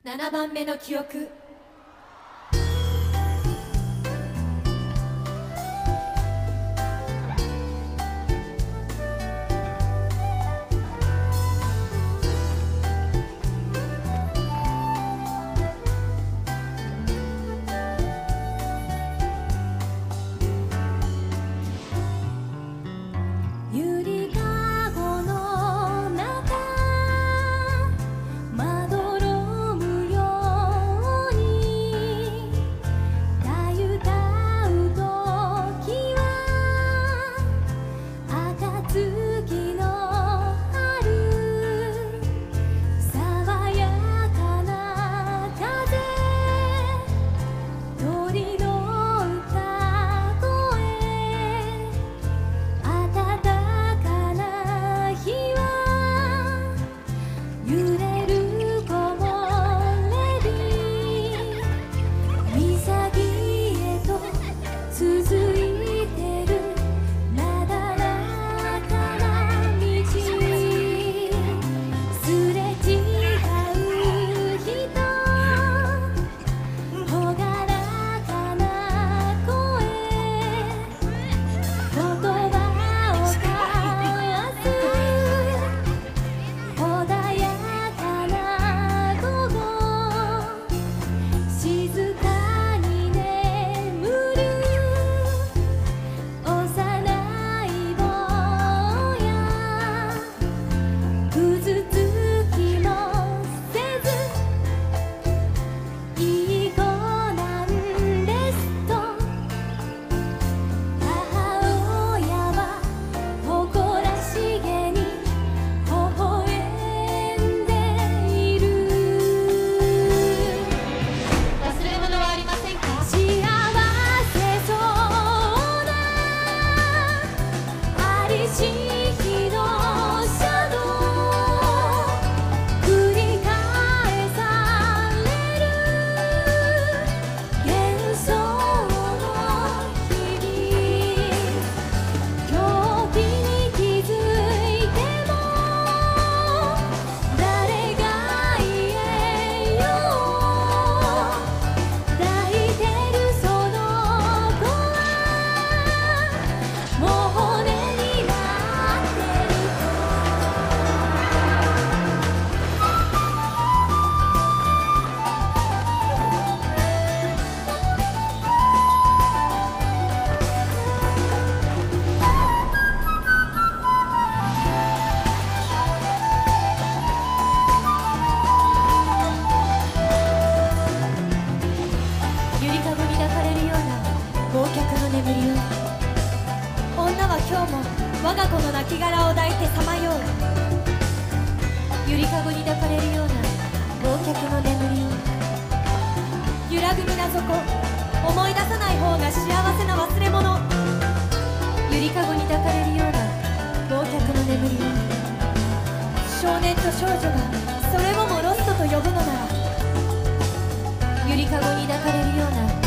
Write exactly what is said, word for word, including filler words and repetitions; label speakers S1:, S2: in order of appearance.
S1: ななばんめの記憶。
S2: ゆりかごの中まどろむようにたゆたうときは暁の春爽やかな風鳥の歌声暖かな日は揺れる木漏れ日岬へと続いてるなだらかな道すれ違う人朗らかな声言葉を交わす穏やかな午後静かに眠る幼い坊やうずつきもせずいい子なんですと母親は誇らしげに微笑んでいる
S1: 忘れ物はありませんか？
S2: 幸せそうなありし日のシャドウ繰り返される幻想の日々病気に気づいても誰が言えよ抱いてるその子はもう骨になってる
S1: ゆりかごに抱かれるような忘却の眠りを、女は今日も我が子の亡骸を抱いてさまよう。ゆりかごに抱かれるような忘却の眠りを、揺らぐ水底思い出さない方が幸せな忘れ物。ゆりかごに抱かれるような忘却の眠りを、少年と少女がそれをもロストと呼ぶのなら、ゆりかごに抱かれるような